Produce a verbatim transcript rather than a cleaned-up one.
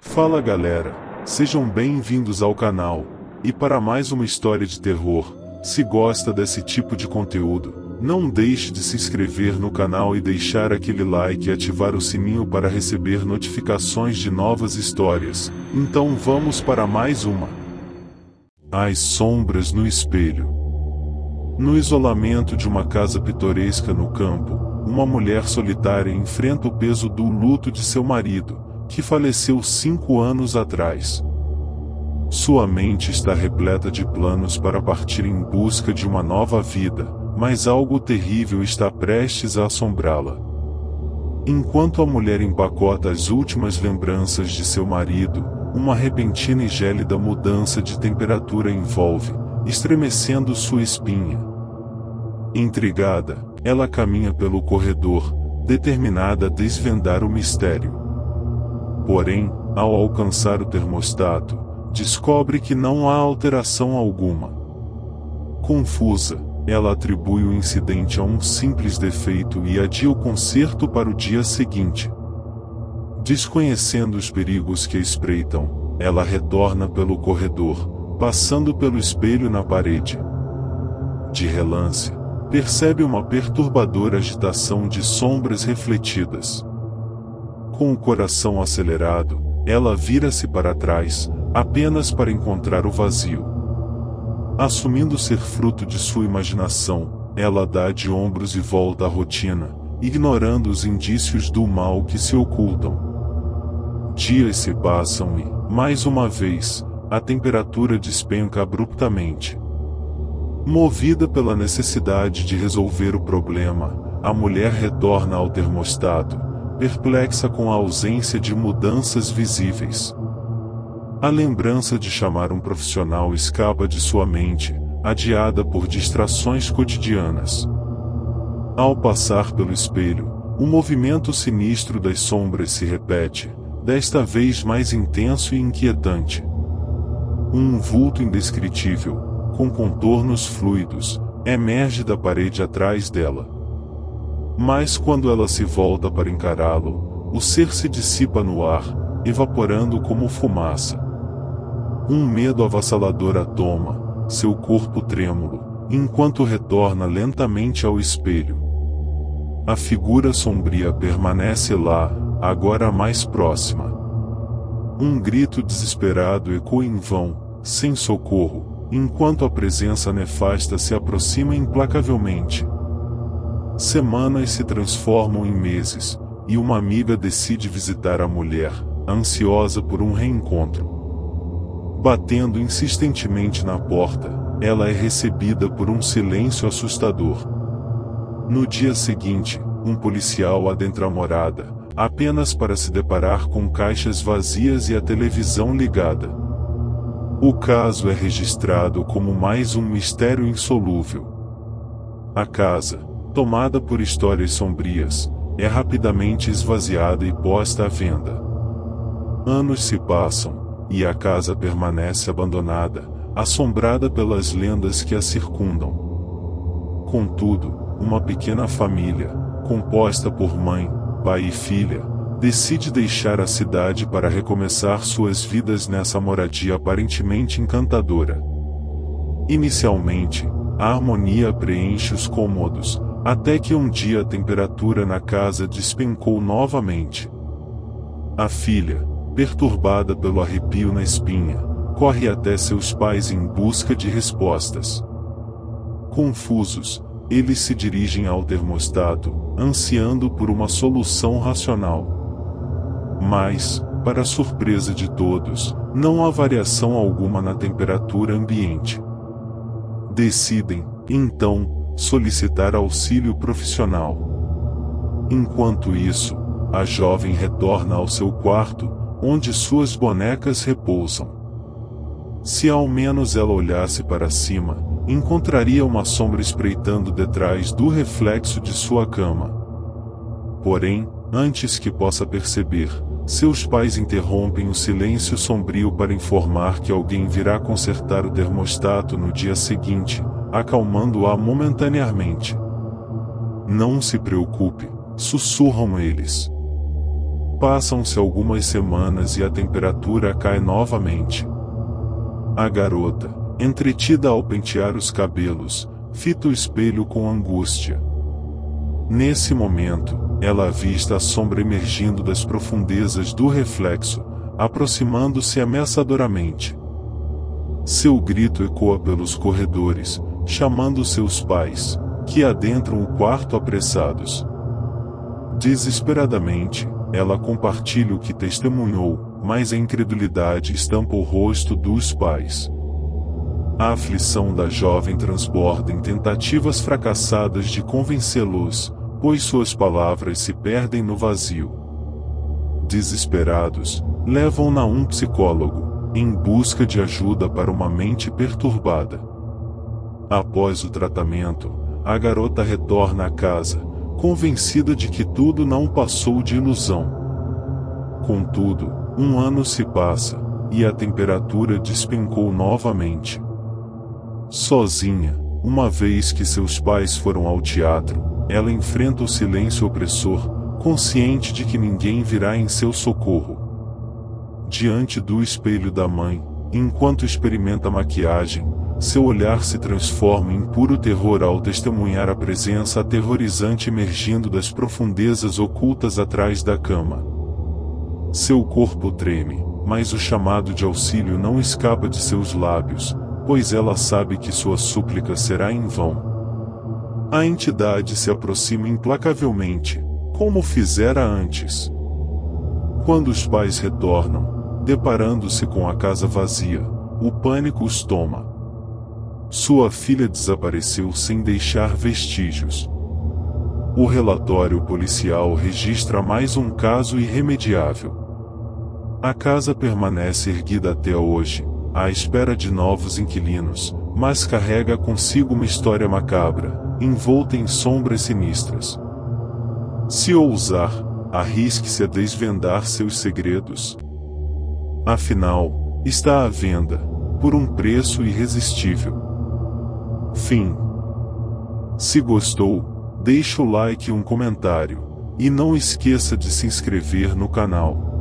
Fala galera, sejam bem-vindos ao canal, e para mais uma história de terror. Se gosta desse tipo de conteúdo, não deixe de se inscrever no canal e deixar aquele like e ativar o sininho para receber notificações de novas histórias. Então vamos para mais uma. As sombras no espelho. No isolamento de uma casa pitoresca no campo, uma mulher solitária enfrenta o peso do luto de seu marido, que faleceu cinco anos atrás. Sua mente está repleta de planos para partir em busca de uma nova vida, mas algo terrível está prestes a assombrá-la. Enquanto a mulher empacota as últimas lembranças de seu marido, uma repentina e gélida mudança de temperatura envolve, estremecendo sua espinha. Intrigada, ela caminha pelo corredor, determinada a desvendar o mistério. Porém, ao alcançar o termostato, descobre que não há alteração alguma. Confusa, ela atribui o incidente a um simples defeito e adia o conserto para o dia seguinte. Desconhecendo os perigos que a espreitam, ela retorna pelo corredor, passando pelo espelho na parede. De relance, percebe uma perturbadora agitação de sombras refletidas. Com o coração acelerado, ela vira-se para trás, apenas para encontrar o vazio. Assumindo ser fruto de sua imaginação, ela dá de ombros e volta à rotina, ignorando os indícios do mal que se ocultam. Dias se passam e, mais uma vez, a temperatura despenca abruptamente. Movida pela necessidade de resolver o problema, a mulher retorna ao termostato, perplexa com a ausência de mudanças visíveis. A lembrança de chamar um profissional escapa de sua mente, adiada por distrações cotidianas. Ao passar pelo espelho, o movimento sinistro das sombras se repete, desta vez mais intenso e inquietante. Um vulto indescritível, com contornos fluidos, emerge da parede atrás dela. Mas quando ela se volta para encará-lo, o ser se dissipa no ar, evaporando como fumaça. Um medo avassalador a toma, seu corpo trêmulo, enquanto retorna lentamente ao espelho. A figura sombria permanece lá, agora mais próxima. Um grito desesperado ecoa em vão, sem socorro, enquanto a presença nefasta se aproxima implacavelmente. Semanas se transformam em meses, e uma amiga decide visitar a mulher, ansiosa por um reencontro. Batendo insistentemente na porta, ela é recebida por um silêncio assustador. No dia seguinte, um policial adentra a morada, apenas para se deparar com caixas vazias e a televisão ligada. O caso é registrado como mais um mistério insolúvel. A casa, tomada por histórias sombrias, é rapidamente esvaziada e posta à venda. Anos se passam, e a casa permanece abandonada, assombrada pelas lendas que a circundam. Contudo, uma pequena família, composta por mãe, pai e filha, decide deixar a cidade para recomeçar suas vidas nessa moradia aparentemente encantadora. Inicialmente, a harmonia preenche os cômodos, até que um dia a temperatura na casa despencou novamente. A filha, perturbada pelo arrepio na espinha, corre até seus pais em busca de respostas. Confusos, eles se dirigem ao termostato, ansiando por uma solução racional. Mas, para surpresa de todos, não há variação alguma na temperatura ambiente. Decidem, então, solicitar auxílio profissional. Enquanto isso, a jovem retorna ao seu quarto, onde suas bonecas repousam. Se ao menos ela olhasse para cima, encontraria uma sombra espreitando detrás do reflexo de sua cama. Porém, antes que possa perceber, seus pais interrompem o silêncio sombrio para informar que alguém virá consertar o termostato no dia seguinte, acalmando-a momentaneamente. Não se preocupe, sussurram eles. Passam-se algumas semanas e a temperatura cai novamente. A garota, entretida ao pentear os cabelos, fita o espelho com angústia. Nesse momento, ela avista a sombra emergindo das profundezas do reflexo, aproximando-se ameaçadoramente. Seu grito ecoa pelos corredores, chamando seus pais, que adentram o quarto apressados. Desesperadamente, ela compartilha o que testemunhou, mas a incredulidade estampa o rosto dos pais. A aflição da jovem transborda em tentativas fracassadas de convencê-los, pois suas palavras se perdem no vazio. Desesperados, levam-na a um psicólogo, em busca de ajuda para uma mente perturbada. Após o tratamento, a garota retorna à casa, convencida de que tudo não passou de ilusão. Contudo, um ano se passa, e a temperatura despencou novamente. Sozinha, uma vez que seus pais foram ao teatro, ela enfrenta o silêncio opressor, consciente de que ninguém virá em seu socorro. Diante do espelho da mãe, enquanto experimenta a maquiagem, seu olhar se transforma em puro terror ao testemunhar a presença aterrorizante emergindo das profundezas ocultas atrás da cama. Seu corpo treme, mas o chamado de auxílio não escapa de seus lábios, pois ela sabe que sua súplica será em vão. A entidade se aproxima implacavelmente, como fizera antes. Quando os pais retornam, deparando-se com a casa vazia, o pânico os toma. Sua filha desapareceu sem deixar vestígios. O relatório policial registra mais um caso irremediável. A casa permanece erguida até hoje, à espera de novos inquilinos, mas carrega consigo uma história macabra, envolta em sombras sinistras. Se ousar, arrisque-se a desvendar seus segredos. Afinal, está à venda, por um preço irresistível. Fim. Se gostou, deixe o like e um comentário, e não esqueça de se inscrever no canal.